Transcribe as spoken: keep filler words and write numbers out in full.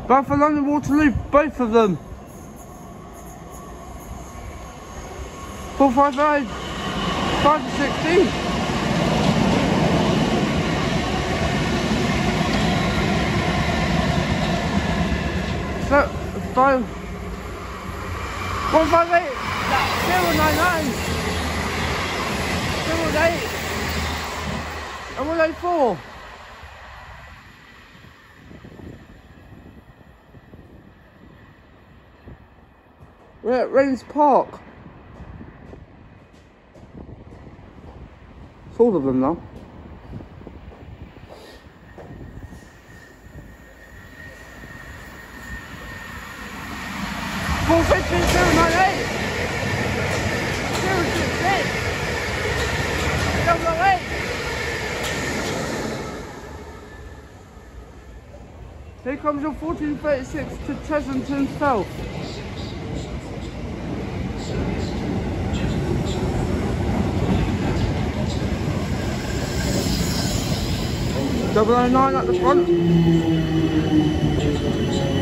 Bound for London Waterloo, both of them. four five eight, five to sixteen. So, five, one five eight, zero nine nine, zero eight, and one eight four. We're at Raynes Park. It's all of them now. four fifteen, zero nine eight, zero six six, double eight. Here comes your fourteen thirty-six to Chessington South. double oh nine at the front.